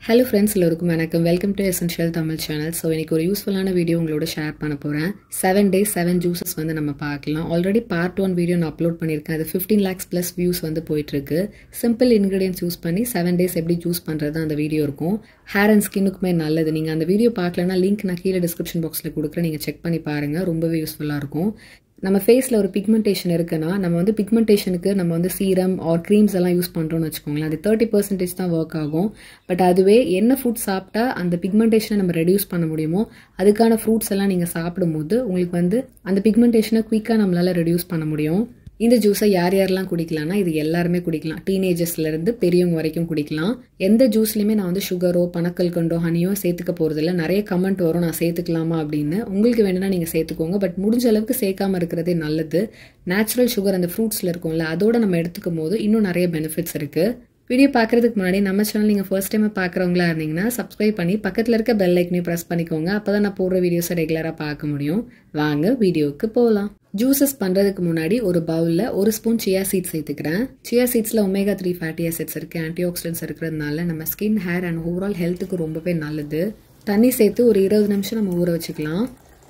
Hello friends, எல்லாருக்கும் வணக்கம். Welcome to Essential Tamil channel. So இன்னைக்கு ஒரு யூஸ்ஃபுல்லான வீடியோ உங்களோட ஷேர் பண்ண போறேன். 7 days 7 juices வந்து நம்ம பார்க்கலாம். ஆல்ரெடி பார்ட் 1 வீடியோ நான் அப்லோட் பண்ணிருக்கேன். அது 15 lakhs plus views வந்து போயிட்டு இருக்கு. சிம்பிள் ingredients யூஸ் பண்ணி 7 days எப்படி ஜூஸ் பண்றது அந்த வீடியோ இருக்கும். ஹேர் அண்ட் ஸ்கின்னுக்குமே நல்லது. நீங்க அந்த வீடியோ பார்க்கலனா லிங்க் நான் கீழ டிஸ்கிரிப்ஷன் பாக்ஸ்ல கொடுக்கிறேன். நீங்க செக் பண்ணி பாருங்க. ரொம்பவே யூஸ்ஃபுல்லா இருக்கும். நம்ம ஃபேஸ்ல ஒரு பிக்மெண்டேஷன் இருக்குன்னா நம்ம வந்து பிக்மெண்டேஷனுக்கு நம்ம வந்து சீரம் ஆர் க்ரீம்ஸ் எல்லாம் யூஸ் பண்றோம்னு வச்சுக்கோங்களேன். அது 30% தான் ஒர்க் ஆகும். பட் அதுவே என்ன ஃபுட் சாப்பிட்டா அந்த பிக்மெண்டேஷனை நம்ம ரெடியூஸ் பண்ண முடியுமோ அதுக்கான ஃப்ரூட்ஸ் எல்லாம் நீங்க சாப்பிடும்போது உங்களுக்கு வந்து அந்த பிக்மெண்டேஷனை குயிக்கா நம்மளால ரெடியூஸ் பண்ண முடியும். இந்த ஜூஸை யாரெல்லாம் குடிக்கலாம்னா இது எல்லாருமே குடிக்கலாம். டீனேஜர்ஸ்ல இருந்து பெரியவங்க வரைக்கும் குடிக்கலாம். எந்த ஜூஸ்லயுமே நான் வந்து சுகரோ பனக்கல்கண்டோ ஹனியோ சேர்த்துக்க போறதில்ல. நிறைய கமெண்ட் வரும் நான் சேர்த்துக்கலாமா அப்படின்னு. உங்களுக்கு வேணும்னா நீங்க சேர்த்துக்கோங்க. பட் முடிஞ்ச அளவுக்கு சேர்க்காம இருக்கிறதே நல்லது. நேச்சுரல் சுகர் அந்த ஃப்ரூட்ஸ்ல இருக்கும்ல அதோட நம்ம எடுத்துக்கும் போது இன்னும் நிறைய பெனிஃபிட்ஸ் இருக்கு. வீடியோ பார்க்கறதுக்கு முன்னாடி நம்ம சேனல் நீங்கள் ஃபர்ஸ்ட் டைம் பார்க்குறவங்களா இருந்தீங்கன்னா சப்ஸ்கிரைப் பண்ணி பக்கத்தில் இருக்க பெல் ஐக்கனையும் ப்ரெஸ் பண்ணிக்கோங்க. அப்போ தான் நான் போடுற வீடியோஸை ரெகுலராக பார்க்க முடியும். வாங்க வீடியோவுக்கு போகலாம். ஜூஸஸ் பண்ணுறதுக்கு முன்னாடி ஒரு பவுலில் 1 ஸ்பூன் சியா சீட்ஸ் சேர்த்துக்கிறேன். சியா சீட்ஸில் ஒமேகா 3 ஃபேட்டி ஆசிட்ஸ் இருக்குது. ஆன்டி ஆக்சிடென்ட்ஸ் இருக்கிறதுனால நம்ம ஸ்கின், ஹேர் அண்ட் ஓவரால் ஹெல்த்துக்கு ரொம்பவே நல்லது. தண்ணி சேர்த்து ஒரு 20 நிமிஷம் நம்ம ஊற வச்சுக்கலாம்.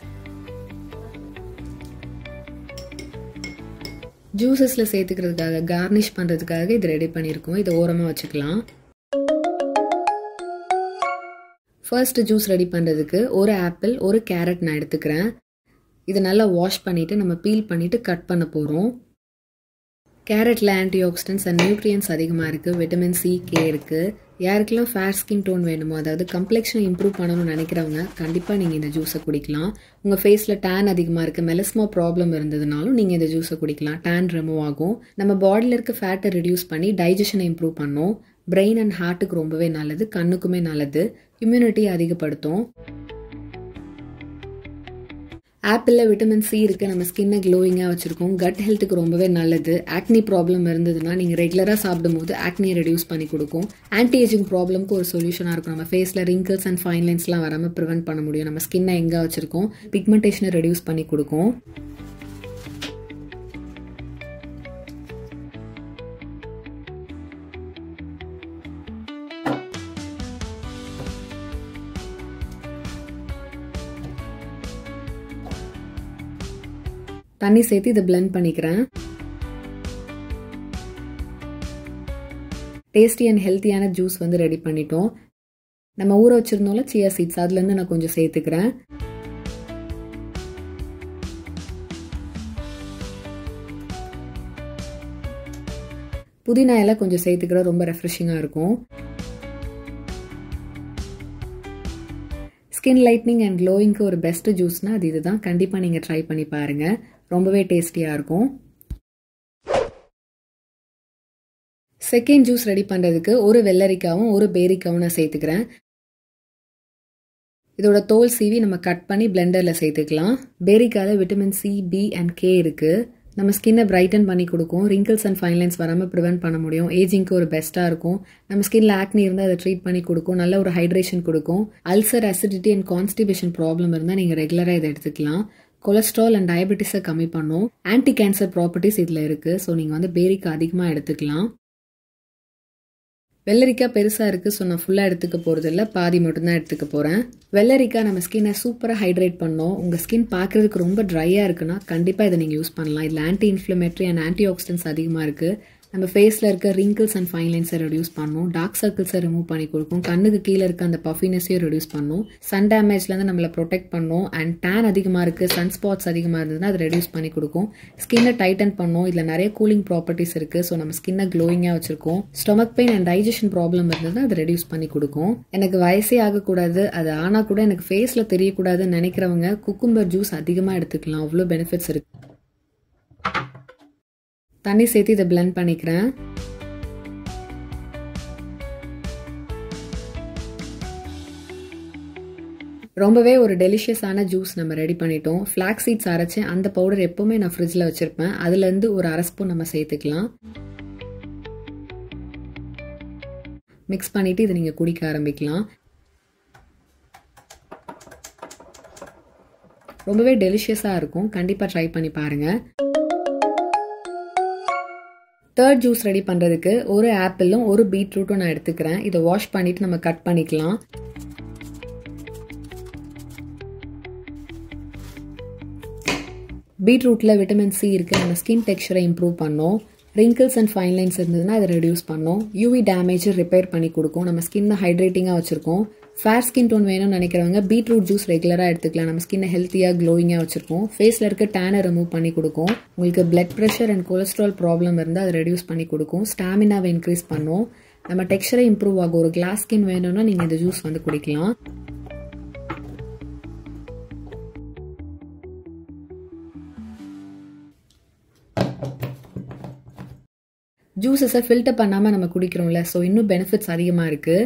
ஜூஸஸ்ல சேர்த்துக்கிறதுக்காக கார்னிஷ் பண்றதுக்காக இது ரெடி பண்ணியிருக்கோம். இதை ஓரமா வச்சுக்கலாம். ஃபர்ஸ்ட் ஜூஸ் ரெடி பண்றதுக்கு ஒரு ஆப்பிள், ஒரு கேரட் நான் எடுத்துக்கிறேன். இதை நல்லா வாஷ் பண்ணிட்டு நம்ம பீல் பண்ணிட்டு கட் பண்ண போறோம். கேரட்ல ஆன்டி ஆக்சிடென்ட்ஸ் அண்ட் நியூட்ரியன்ஸ் அதிகமாக இருக்கு. விட்டமின் சி, கே இருக்கு. யாருக்கெல்லாம் ஃபேர் ஸ்கின் டோன் வேணுமோ, அதாவது கம்ப்ளெக்ஷனை இம்ப்ரூவ் பண்ணணும்னு நினைக்கிறவங்க கண்டிப்பாக நீங்கள் இந்த ஜூஸை குடிக்கலாம். உங்கள் ஃபேஸில் டேன் அதிகமாக இருக்குது, மெலஸ்மா ப்ராப்ளம் இருந்ததுனாலும் நீங்கள் இந்த ஜூஸை குடிக்கலாம். டேன் ரிமூவ் ஆகும். நம்ம பாடியில் இருக்க ஃபேட்டை ரெடியூஸ் பண்ணி டைஜஷனை இம்ப்ரூவ் பண்ணும். பிரெயின் அண்ட் ஹார்ட்டுக்கு ரொம்பவே நல்லது, கண்ணுக்குமே நல்லது, இம்யூனிட்டி அதிகப்படுத்தும். ஆப்பிளில் விட்டமின் சி இருக்குது. நம்ம ஸ்கின்னை க்ளோயிங்காக வச்சுருக்கோம். கட் ஹெல்த்துக்கு ரொம்பவே நல்லது. ஆக்னி ப்ராப்ளம் இருந்ததுன்னா நீங்கள் ரெகுலராக சாப்பிடும்போது ஆக்னியை ரெடியூஸ் பண்ணி கொடுக்கும். ஆன்டி ஏஜிங் ப்ராப்ளம்க்கு ஒரு சொல்யூஷனாக இருக்கும். நம்ம ஃபேஸில் ரிங்கிள்ஸ் அண்ட் ஃபைன் லைன்ஸ்லாம் வராமல் ப்ரிவென்ட் பண்ண முடியும். நம்ம ஸ்கின்னை எங்கே வச்சுருக்கோம், பிக்மெண்டேஷனை ரெடியூஸ் பண்ணி கொடுக்கும். தண்ணி சேர்த்து இதை பிளெண்ட் பண்ணிக்கிறேன். டேஸ்டி அண்ட் ஹெல்த்தியான ஜூஸ் வந்து ரெடி பண்ணிட்டோம். நம்ம ஊற வச்சிருந்தோம்ல சியா சீட்ஸ், அதுல இருந்து நான் கொஞ்சம் சேர்த்துக்கிறேன். புதினா இலை கொஞ்சம் சேர்த்துக்கிறேன், ரொம்ப ரெஃப்ரெஷிங்கா இருக்கும். ஸ்கின் லைட்னிங் அண்ட் க்ளோயிங்க்கு ஒரு பெஸ்ட் ஜூஸ்னா அது இதுதான். கண்டிப்பா நீங்க ட்ரை பண்ணி பாருங்க. ரொம்பவே டேஸ்டியா இருக்கும். செகண்ட் ஜூஸ் ரெடி பண்றதுக்கு ஒரு வெள்ளரிக்காவும் ஒரு பேரிக்காவும் நான் சேர்த்துக்கிறேன். இதோட தோல் சீவி நம்ம கட் பண்ணி பிளெண்டர்ல சேர்த்துக்கலாம். பேரிக்கால vitamin C, B and K இருக்கு. நம்ம ஸ்கின்னை பிரைட்டன் பண்ணி கொடுக்கும். ரிங்கிள்ஸ் அண்ட் ஃபைன் லைன்ஸ் வராமல் ப்ரிவென்ட் பண்ண முடியும். ஏஜிங்க்கு ஒரு பெஸ்ட்டாக இருக்கும். நம்ம ஸ்கின்ல ஆக்னி இருந்தால் அதை ட்ரீட் பண்ணி கொடுக்கும். நல்ல ஒரு ஹைட்ரேஷன் கொடுக்கும். Ulcer, acidity and constipation problem இருந்தால் நீங்கள் ரெகுலராக இதை எடுத்துக்கலாம். கொலஸ்ட்ரால் அண்ட் டயபெட்டிஸை கம்மி பண்ணும். ஆன்டி கேன்சர் ப்ராப்பர்ட்டிஸ் இதில் இருக்குது. ஸோ நீங்கள் வந்து பேரிக்காய் அதிகமாக எடுத்துக்கலாம். வெள்ளரிக்காய் பெருசாக இருக்குது. ஸோ நான் ஃபுல்லாக எடுத்துக்க போகிறது இல்லை, பாதி மட்டும்தான் எடுத்துக்க போகிறேன். வெள்ளரிக்காய் நம்ம ஸ்கின்னை சூப்பராக ஹைட்ரேட் பண்ணோம். உங்கள் ஸ்கின் பார்க்குறதுக்கு ரொம்ப ட்ரையாக இருக்குன்னா கண்டிப்பாக இதை நீங்கள் யூஸ் பண்ணலாம். இதில் anti inflammatory and anti oxidants அதிகமாக இருக்குது. நம்ம ஃபேஸில் இருக்க ரிங்கிள்ஸ் அண்ட் ஃபைன் லைன்ஸை ரெடியூஸ் பண்ணும். டார்க் சர்க்கிள்ஸை ரிமூவ் பண்ணி கொடுக்கும். கண்ணுக்கு கீழே இருக்க அந்த பஃபினஸையும் ரெடியூஸ் பண்ணும். சன் டேமேஜ்லேருந்து நம்மளை ப்ரொடெக்ட் பண்ணும். அண்ட் டேன் அதிகமாக இருக்குது, சன் ஸ்பாட்ஸ் அதிகமாக இருந்ததுன்னா அதை ரெடியூஸ் பண்ணி கொடுக்கும். ஸ்கின்னை டைட்டன் பண்ணும். இதில் நிறைய கூலிங் ப்ராப்பர்ட்டிஸ் இருக்குது. ஸோ நம்ம ஸ்கின்னை க்ளோயிங்காக வச்சிருக்கோம். Stomach pain and digestion problem இருந்ததுன்னா அதை ரெடியூஸ் பண்ணி கொடுக்கும். எனக்கு வயசே ஆகக்கூடாது, அது ஆனால் கூட எனக்கு ஃபேஸில் தெரியக்கூடாதுன்னு நினைக்கிறவங்க குக்கும்பர் ஜூஸ் அதிகமாக எடுத்துக்கலாம். அவ்வளோ பெனிஃபிட்ஸ் இருக்கு. தண்ணி சேர்த்து இதை பிளெண்ட் பண்ணிக்கிறேன். ரொம்பவே ஒரு டெலிஷியஸான ஜூஸ் நம்ம ரெடி பண்ணிட்டோம். ஃபிளாக்ஸ் சீட்ஸ் அரைச்சு அந்த பவுடர் எப்பவுமே நான் ஃப்ரிட்ஜில் வச்சிருப்பேன். அதுலேருந்து ஒரு 1/2 ஸ்பூன் நம்ம சேர்த்துக்கலாம். மிக்ஸ் பண்ணிட்டு இதை நீங்கள் குடிக்க ஆரம்பிக்கலாம். ரொம்பவே டெலிஷியஸாக இருக்கும். கண்டிப்பாக ட்ரை பண்ணி பாருங்க. தேர்ட் ஜூஸ் ரெடி பண்ணுறதுக்கு ஒரு ஆப்பிளும் ஒரு பீட்ரூட்டும் நான் எடுத்துக்கிறேன். இதை வாஷ் பண்ணிவிட்டு நம்ம கட் பண்ணிக்கலாம். பீட்ரூட்டில் விட்டமின் சி இருக்குது, நம்ம ஸ்கின் டெக்ஸ்சரை இம்ப்ரூவ் பண்ணோம். ரிங்கிள்ஸ் அண்ட் ஃபைன் லைன்ஸ் இருந்ததுன்னா அதை ரெடியூஸ் பண்ணோம். யூவி டேமேஜ் ரிப்பேர் பண்ணி கொடுக்கும். நம்ம ஸ்கின்னை ஹைட்ரேட்டிங்காக வச்சுருக்கோம். ஃபேர் ஸ்கின் டோன் வேணும்னு நினைக்கிறவங்க பீட்ரூட் ஜூஸ் ரெகுலராக எடுத்துக்கலாம். நம்ம ஸ்கின்னை ஹெல்த்தியாக க்ளோயிங்காக வச்சுருக்கோம். ஃபேஸில் இருக்க டேனை ரிமூவ் பண்ணி கொடுக்கும். உங்களுக்கு blood pressure and cholesterol problem இருந்தால் அதை ரெடியூஸ் பண்ணி கொடுக்கும். ஸ்டாமினாவை இன்க்ரீஸ் பண்ணும். நம்ம டெக்ஸ்சரை இம்ப்ரூவ் ஆகும். ஒரு கிளாஸ் ஸ்கின் வேணும்னா நீங்கள் இந்த ஜூஸ் வந்து குடிக்கலாம். ஜூஸஸை ஃபில்டர் பண்ணாமல் நம்ம குடிக்கிறோம்ல, ஸோ இன்னும் பெனிஃபிட்ஸ் அதிகமாக இருக்குது.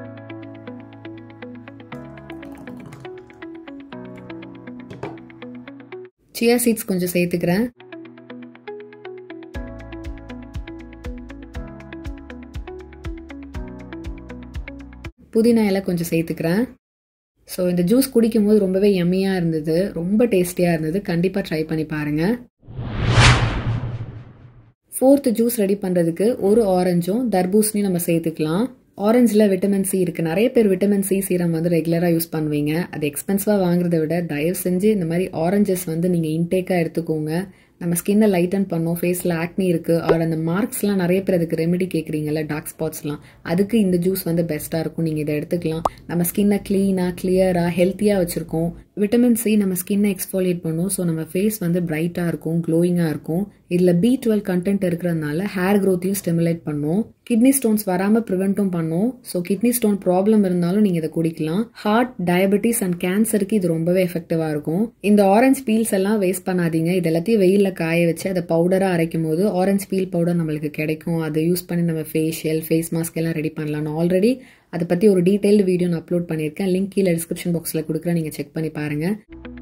சியா சீட்ஸ் கொஞ்சம் சேர்த்துக்கிறேன். புதினா இலை கொஞ்சம் சேர்த்துக்கிறேன். ஸோ இந்த ஜூஸ் குடிக்கும் போது ரொம்பவே யம்மியாக இருந்தது, ரொம்ப டேஸ்டியாக இருந்தது. கண்டிப்பாக ட்ரை பண்ணி பாருங்கள். ஃபோர்த் ஜூஸ் ரெடி பண்ணுறதுக்கு ஒரு ஆரஞ்சும் தர்பூசணியும் நம்ம சேர்த்துக்கலாம். ஆரஞ்சில் விட்டமின் சி இருக்குது. நிறைய பேர் விட்டமின் சி சீரம் வந்து ரெகுலராக யூஸ் பண்ணுவீங்க. அது எக்ஸ்பென்சிவாக வாங்குறத விட தயவு செஞ்சு இந்த மாதிரி ஆரஞ்சஸ் வந்து நீங்கள் இன்டேக்காக எடுத்துக்கோங்க. நம்ம ஸ்கின்னை லைட்டன் பண்ணோம். ஃபேஸில் ஆக்னி இருக்குது ஆர் அந்த மார்க்ஸ்லாம் நிறைய பேர் அதுக்கு ரெமெடி கேட்குறீங்கல்ல, டார்க் ஸ்பாட்ஸ்லாம், அதுக்கு இந்த ஜூஸ் வந்து பெஸ்ட்டாக இருக்கும். நீங்கள் இதை எடுத்துக்கலாம். நம்ம ஸ்கின்னை க்ளீனாக கிளியராக ஹெல்த்தியாக வச்சுருக்கோம். விட்டமின் சி நம்ம ஸ்கின்னை எக்ஸ்ஃபோலியேட் பண்ணும். ஸோ நம்ம ஃபேஸ் வந்து பிரைட்டாக இருக்கும், க்ளோயிங்காக இருக்கும். இதில் B12 கண்டென்ட் இருக்கிறதுனால ஹேர் க்ரோத்தையும் ஸ்டிமுலேட் பண்ணும். கிட்னி ஸ்டோன்ஸ் வராமல் ப்ரிவெண்ட்டும் பண்ணும். ஸோ கிட்னி ஸ்டோன் ப்ராப்ளம் இருந்தாலும் நீங்கள் இதை குடிக்கலாம். ஹார்ட், டயபெட்டிஸ் அண்ட் கேன்சருக்கு இது ரொம்பவே எஃபெக்டிவாக இருக்கும். இந்த ஆரஞ்ச் பீல்ஸ் எல்லாம் வேஸ்ட் பண்ணாதீங்க. இது எல்லாத்தையும் வெயிலில் காய வச்சு அதை பவுடராக அரைக்கும் போது ஆரஞ்ச் பீல் பவுடர் நம்மளுக்கு கிடைக்கும். அதை யூஸ் பண்ணி நம்ம ஃபேஸ் மாஸ்க் எல்லாம் ரெடி பண்ணலாம். நான் ஆல்ரெடி அதை பற்றி ஒரு டீட்டெயில்டு வீடியோ நான் அப்லோட் பண்ணியிருக்கேன். லிங்க் கீழே டிஸ்கிரிப்ஷன் பாக்ஸில் கொடுக்குறேன், நீங்கள் செக் பண்ணி பாருங்கள்.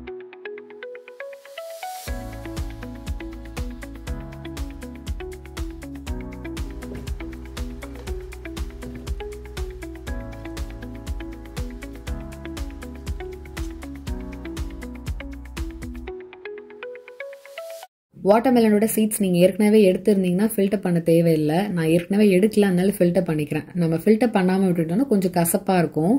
வாட்டர்மெலனோட சீட்ஸ் நீங்கள் ஏற்கனவே எடுத்துருந்தீங்கன்னா ஃபில்டர் பண்ண தேவையில்லை. நான் ஏற்கனவே எடுக்கல, அதனால ஃபில்டர் பண்ணிக்கிறேன். நம்ம ஃபில்டர் பண்ணாமல் விட்டுட்டோம்னா கொஞ்சம் கசப்பாக இருக்கும்.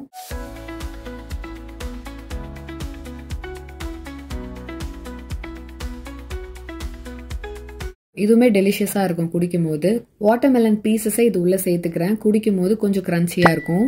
இதுவுமே டெலிஷியஸாக இருக்கும் குடிக்கும் போது. வாட்டர்மெலன் பீசஸை இது உள்ளே சேர்த்துக்கிறேன். குடிக்கும் போது கொஞ்சம் க்ரன்ச்சியாக இருக்கும்.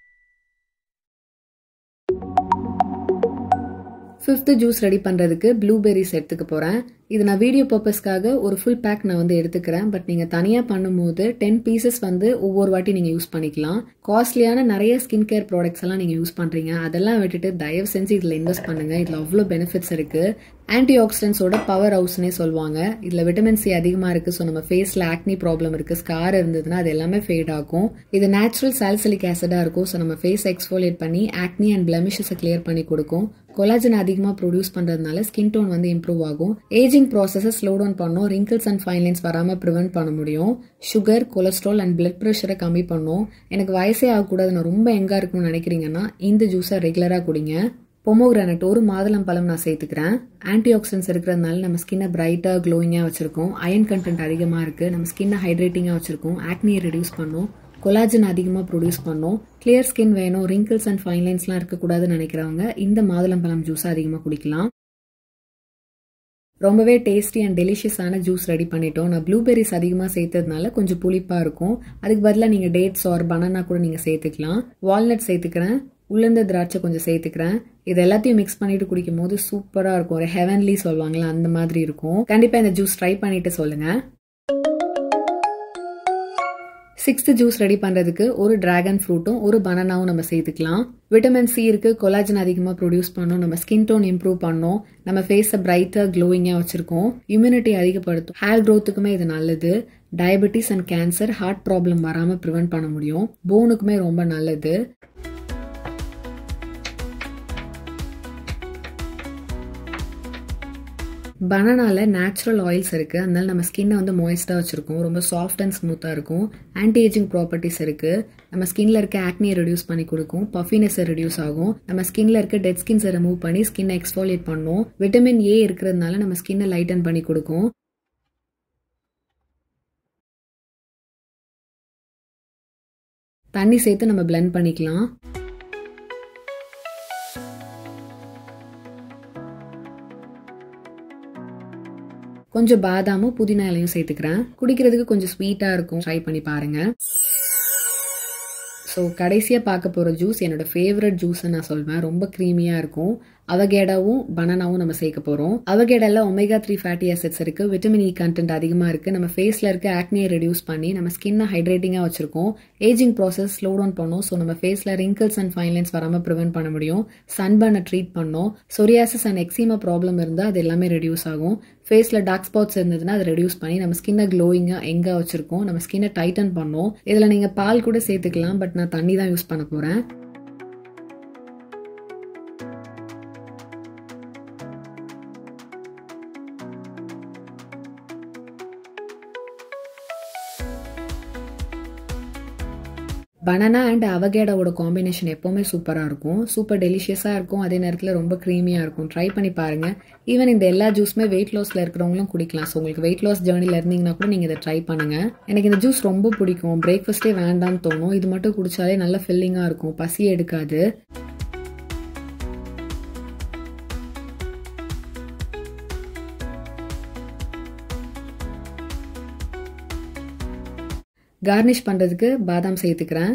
ஃபிஃப்த் ஜூஸ் ரெடி பண்ணுறதுக்கு ப்ளூபெரிஸ் எடுத்துக்க போகிறேன். இது நான் வீடியோ பர்பஸ்க்காக ஒரு ஃபுல் பேக் நான் வந்து எடுத்துக்கிறேன். பட் நீங்கள் தனியாக பண்ணும்போது 10 பீசஸ் வந்து ஒவ்வொரு வாட்டி நீங்கள் யூஸ் பண்ணிக்கலாம். காஸ்ட்லியான நிறைய ஸ்கின் கேர் ப்ராடக்ட்ஸ் எல்லாம் நீங்கள் யூஸ் பண்ணுறீங்க, அதெல்லாம் விட்டுட்டு தயவு செஞ்சு இதில் இன்வெஸ்ட் பண்ணுங்கள். இதில் அவ்வளோ பெனிஃபிட்ஸ் இருக்குது. ஆன்டி ஆக்சிடென்ட்ஸோட பவர் ஹவுஸ்னே சொல்லுவாங்க. இதில் விட்டமின் சி அதிகமாக இருக்குது. ஸோ நம்ம ஃபேஸில் ஆக்னி ப்ராப்ளம் இருக்குது, ஸ்கார் இருந்ததுன்னா அது எல்லாமே ஃபேட் ஆகும். இது நேச்சுரல் சாலிசிலிக் ஆசிடாக இருக்கும். ஸோ நம்ம ஃபேஸ் எக்ஸ்ஃபோலியேட் பண்ணி ஆக்னி அண்ட் பிளமிஷஸை கிளியர் பண்ணி கொடுக்கும். கொலாஜன் அதிகமாக ப்ரொடியூஸ் பண்ணுறதுனால ஸ்கின் டோன் வந்து இம்ப்ரூவ் ஆகும். ஏஜிங் ப்ராசஸை ஸ்லோ டவுன் பண்ணும். ரிங்கிள்ஸ் அண்ட் ஃபைன் லைன்ஸ் வராமல் ப்ரிவென்ட் பண்ண முடியும். சுகர், கொலஸ்ட்ரால் அண்ட் பிளட் ப்ரெஷரை கம்மி பண்ணும். எனக்கு வயசே ஆகக்கூடாது, நான் ரொம்ப எங்காக இருக்கணும்னு நினைக்கிறீங்கன்னா இந்த ஜூஸை ரெகுலராக குடிங்க. பொமோகிரானட் ஒரு மாதுளம் பழம் நான் சேர்த்துக்கிறேன். ஆன்டி ஆக்சிடென்ட்ஸ் இருக்கிறதுனால நம்ம ஸ்கின்னை பிரைட்டாக க்ளோயிங்காக வச்சுருக்கோம். அயன் கண்டென்ட் அதிகமாக இருக்குது. நம்ம ஸ்கின்னை ஹைட்ரேட்டிங்காக வச்சுருக்கோம். ஆக்னியை ரெடியூஸ் பண்ணும். கொலாஜன் அதிகமாக ப்ரொடியூஸ் பண்ணும். கிளியர் ஸ்கின் வேணும், ரிங்கிள்ஸ் அண்ட் ஃபைன் லைன்ஸ்லாம் இருக்கக்கூடாதுன்னு நினைக்கிறவங்க இந்த மாதுளம்பழம் ஜூஸை அதிகமாக குடிக்கலாம். ரொம்பவே டேஸ்டி அண்ட் டெலிஷியஸான ஜூஸ் ரெடி பண்ணிட்டோம். நான் ப்ளூபெரிஸ் அதிகமாக சேர்த்ததுனால கொஞ்சம் புளிப்பாக இருக்கும். அதுக்கு பதிலாக நீங்கள் டேட்ஸ் ஆர் பனானா கூட நீங்கள் சேர்த்துக்கலாம். வால்நட் சேர்த்துக்கிறேன். உளுந்த திராட்சை கொஞ்சம் சேர்த்துக்கிறேன். இது எல்லாத்தையும் மிக்ஸ் பண்ணிட்டு குடிக்கும் போது சூப்பராக இருக்கும். ஒரு ஹெவன்லி சொல்லுவாங்களா, அந்த மாதிரி இருக்கும். கண்டிப்பாக இந்த ஜூஸ் ட்ரை பண்ணிட்டு சொல்லுங்கள். சிக்ஸ்த் ஜூஸ் ரெடி பண்ணுறதுக்கு ஒரு டிராகன் ஃப்ரூட்டும் ஒரு பனானாவும் நம்ம சேர்த்துக்கலாம். விட்டமின் சி இருக்குது, கொலாஜன் அதிகமாக ப்ரொடியூஸ் பண்ணும், நம்ம ஸ்கின் டோன் இம்ப்ரூவ் பண்ணும், நம்ம ஃபேஸை பிரைட்டாக க்ளோயிங்காக வச்சுருக்கோம், இம்யூனிட்டி அதிகப்படுத்தும், ஹேர் க்ரோத்துக்குமே இது நல்லது, diabetes and cancer, heart problem வராமல் ப்ரிவென்ட் பண்ண முடியும், போனுக்குமே ரொம்ப நல்லது. பனானால நேச்சுரல் ஆயில்ஸ் இருக்குது, அதனால நம்ம ஸ்கின்னை வந்து மாய்ஸ்டாக வச்சுருக்கோம், ரொம்ப சாஃப்ட் அண்ட் ஸ்மூத்தாக இருக்கும். ஆன்டி ஏஜிங் ப்ராப்பர்ட்டிஸ் இருக்குது, நம்ம ஸ்கின்ல இருக்க ஆக்னியை ரெடியூஸ் பண்ணி கொடுக்கும், பஃபினஸை ரெடியூஸ் ஆகும், நம்ம ஸ்கின்ல இருக்க டெட் ஸ்கின்ஸை ரிமூவ் பண்ணி ஸ்கின்னை எக்ஸ்ஃபோலியேட் பண்ணும். விட்டமின் ஏ இருக்கிறதுனால நம்ம ஸ்கின்னை லைட்டன் பண்ணி கொடுக்கும். தண்ணி சேர்த்து நம்ம blend பண்ணிக்கலாம். கொஞ்சம் பாதாமும் புதினா இலையும் சேர்த்துக்கிறேன். குடிக்கிறதுக்கு கொஞ்சம் ஸ்வீட்டா இருக்கும். ட்ரை பண்ணி பாருங்க. ஸோ கடைசியாக பார்க்க போகிற ஜூஸ் என்னோட ஃபேவரட் ஜூஸ்ன்னு நான் சொல்வேன். ரொம்ப க்ரீமியாக இருக்கும். அவகேடாவும் பனானாவும் நம்ம சேர்க்க போகிறோம். அவகேடால ஒமேகா 3 ஃபேட்டி ஆசிட்ஸ் இருக்குது. விட்டமின் இ கண்டென்ட் அதிகமாக இருக்குது. நம்ம ஃபேஸில் இருக்க ஆக்னியை ரெடியூஸ் பண்ணி நம்ம ஸ்கின்னை ஹைட்ரேட்டிங்காக வச்சுருக்கோம். ஏஜிங் ப்ராசஸ் ஸ்லோ டவுன் பண்ணும். ஸோ நம்ம ஃபேஸில் ரிங்கிள்ஸ் அண்ட் ஃபைன் லைன்ஸ் வராமல் ப்ரிவென்ட் பண்ண முடியும். சன்பர்னை ட்ரீட் பண்ணோம். சொரியாசிஸ் அண்ட் எக்ஸிமா ப்ராப்ளம் இருந்தால் அது எல்லாமே ரெடியூஸ் ஆகும். ஃபேஸில் டார்க் ஸ்பாட்ஸ் இருந்ததுன்னா அதை ரெடியூஸ் பண்ணி நம்ம ஸ்கின்னை க்ளோயிங்காக எங்கே வச்சுருக்கோம். நம்ம ஸ்கின்னை டைட்டன் பண்ணோம். இதில் நீங்கள் பால் கூட சேர்த்துக்கலாம். பட் நான் தண்ணி தான் யூஸ் பண்ண போகிறேன். பனானா அண்ட் அவகேடாவோட காம்பினேஷன் எப்போவுமே சூப்பராக இருக்கும். சூப்பர் டெலிஷியஸாக இருக்கும். அதே நேரத்தில் ரொம்ப க்ரீமியாக இருக்கும். ட்ரை பண்ணி பாருங்கள். ஈவன் இந்த எல்லா ஜூஸுமே வெயிட் லாஸில் இருக்கிறவங்களும் குடிக்கலாம். ஸோ உங்களுக்கு வெயிட் லாஸ் ஜேர்னியில் இருந்தீங்கன்னா கூட நீங்கள் இதை ட்ரை பண்ணுங்கள். எனக்கு இந்த ஜூஸ் ரொம்ப பிடிக்கும். பிரேக்ஃபாஸ்ட்டே வேண்டாம்னு தோணும். இது மட்டும் குடித்தாலே நல்ல ஃபில்லிங்காக இருக்கும். பசியே எடுக்காது. கார்னிஷ் பண்ணுறதுக்கு பாதாம் சேர்த்துக்கிறேன்.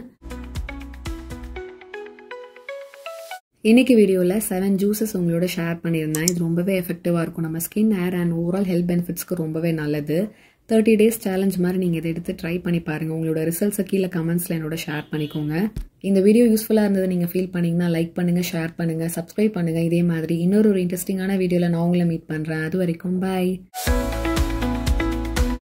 இன்னைக்கு வீடியோவில் 7 ஜூஸஸ் உங்களோட ஷேர் பண்ணியிருந்தேன். இது ரொம்பவே எஃபெக்டிவாக இருக்கும். நம்ம skin, hair and overall health பெனிஃபிட்ஸ்க்கு ரொம்பவே நல்லது. 30 டேஸ் சேலஞ்ச் மாதிரி நீங்கள் இதை எடுத்து ட்ரை பண்ணி பாருங்கள். உங்களோட ரிசல்ட்ஸை கீழே கமெண்ட்ஸில் என்னோட ஷேர் பண்ணிக்கோங்க. இந்த வீடியோ யூஸ்ஃபுல்லாக இருந்தது நீங்கள் ஃபீல் பண்ணிங்கன்னா லைக் பண்ணுங்கள், ஷேர் பண்ணுங்கள், சப்ஸ்கிரைப் பண்ணுங்கள். இதே மாதிரி இன்னொரு இன்ட்ரெஸ்டிங்கான வீடியோவில் நான் உங்களை மீட் பண்ணுறேன். அது வரைக்கும் பாய்.